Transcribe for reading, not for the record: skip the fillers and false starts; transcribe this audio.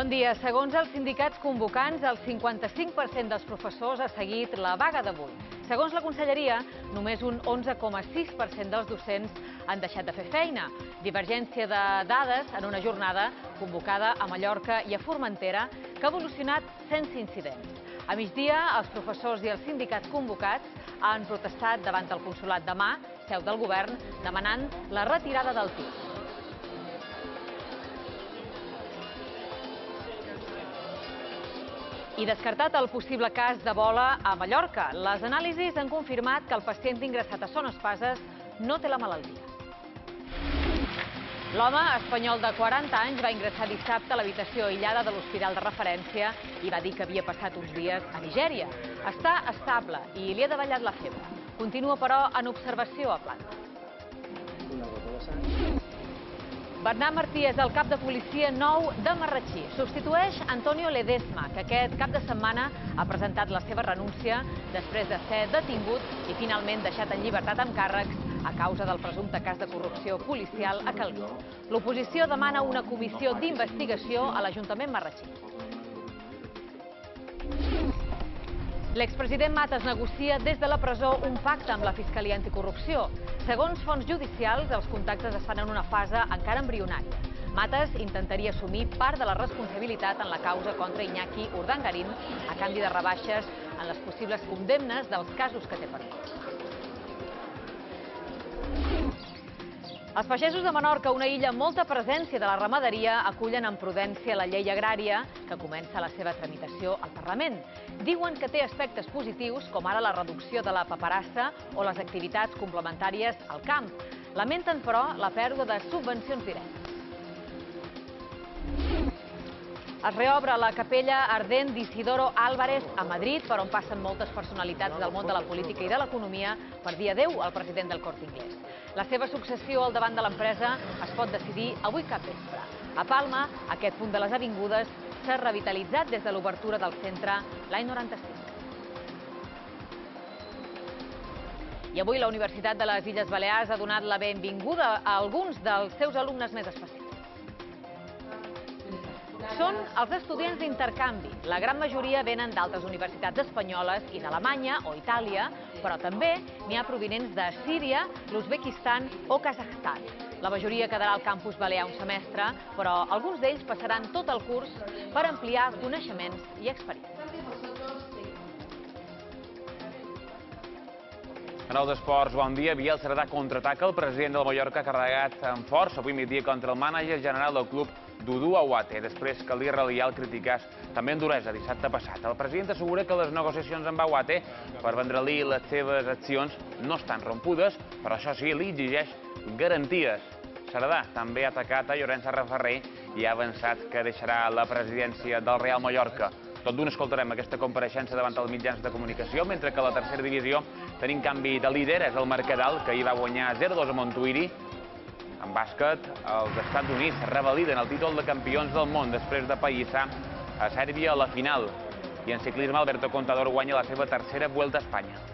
Bon dia. Segons els sindicats convocants, el 55% dels professors ha seguit la vaga d'avui. Segons la Conselleria, només un 11,6% dels docents han deixat de fer feina. Divergència de dades en una jornada convocada a Mallorca i a Formentera que ha evolucionat sense incidents. A migdia, els professors i els sindicats convocats han protestat davant del Consolat de Mar, seu del govern, demanant la retirada del TIC. I descartat el possible cas d'Ebola a Mallorca. Les anàlisis han confirmat que el pacient ingressat a Son Espases no té la malaltia. L'home espanyol de 40 anys va ingressar dissabte a l'habitació aïllada de l'hospital de referència i va dir que havia passat uns dies a Nigèria. Està estable i li ha davallat la febre. Continua, però, en observació a planta. Bernat Martí és el cap de policia nou de Marratxí. Substitueix Antonio Ledesma, que aquest cap de setmana ha presentat la seva renúncia després de ser detingut i finalment deixat en llibertat amb càrrecs a causa del presumpte cas de corrupció policial a Calví. L'oposició demana una comissió d'investigació a l'Ajuntament marratxí. L'expresident Matas negocia des de la presó un pacte amb la Fiscalia Anticorrupció. Segons fonts judicials, els contactes estan en una fase encara embrionària. Matas intentaria assumir part de la responsabilitat en la causa contra Iñaki Urdangarín a canvi de rebaixes en les possibles condemnes dels casos que té pendents. Els pagesos de Menorca, una illa amb molta presència de la ramaderia, acullen amb prudència la llei agrària que comença la seva tramitació al Parlament. Diuen que té aspectes positius, com ara la reducció de la paperassa o les activitats complementàries al camp. Lamenten, però, la pèrdua de subvencions directes. Es reobre la capella ardent d'Isidoro Álvarez a Madrid, per on passen moltes personalitats del món de la política i de l'economia per dir adeu al president del Corte Inglés. La seva successió al davant de l'empresa es pot decidir avui capvespre. A Palma, aquest punt de les avingudes s'ha revitalitzat des de l'obertura del centre l'any 95. I avui la Universitat de les Illes Balears ha donat la benvinguda a alguns dels seus alumnes més especials. Són els estudiants d'intercanvi. La gran majoria venen d'altres universitats espanyoles i d'Alemanya o Itàlia, però també n'hi ha provinents de Síria, l'Uzbekistan o Kazakhstan. La majoria quedarà al campus balear un semestre, però alguns d'ells passaran tot el curs per ampliar coneixements i experiències. En els esports, bon dia. Biel Cerdà contraataca el president del Mallorca carregat amb força avui migdia contra el mànager general del club, Dudu Awate, després que l'Israelià el criticàs també en duresa dissabte passat. El president assegura que les negociacions amb Awate per vendre-li les seves accions no estan rompudes, però això sí, li exigeix garanties. Cerdà també ha atacat a Llorenç Sarraferrer i ha avançat que deixarà la presidència del Real Mallorca. Tot d'una escoltarem aquesta compareixença davant els mitjans de comunicació, mentre que a la tercera divisió tenim canvi de líder, és el Mercadal, que hi va guanyar 0-2 a Montuïri. En bàsquet, els Estats Units revaliden el títol de campions del món després de pallissar a Sèrbia a la final. I en ciclisme, Alberto Contador guanya la seva tercera Vuelta a Espanya.